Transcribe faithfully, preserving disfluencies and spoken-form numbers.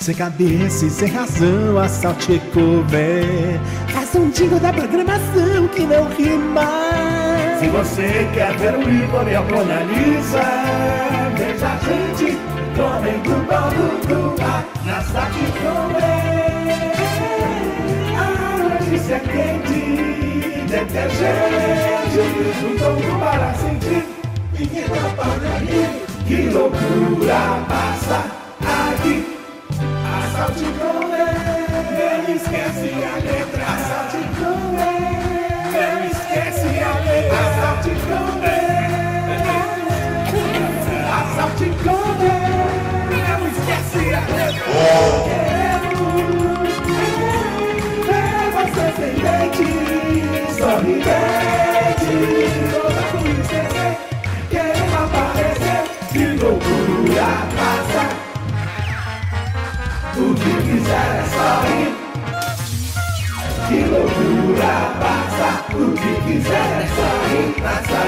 Sem cabeça e sem razão, assalte cover. Faça um jingle da programação que não rima. Se você quer ver o ícone ou Mona Lisa, veja a gente comendo bolo do ar na Assalte cover. A notícia quente, detergente, no tom do bar a sentir. E que não ali, que loucura passa aqui. Assalte cover, não esquece a letra. Assalte cover, não esquece a letra. Assalte cover, assalte cover, não esquece a letra. Queremos ver você sem dente, sorridente, toda por esquecer. Queremos aparecer, que loucura passa. O que quiser é só ir. Que loucura passa. O que quiser é só ir.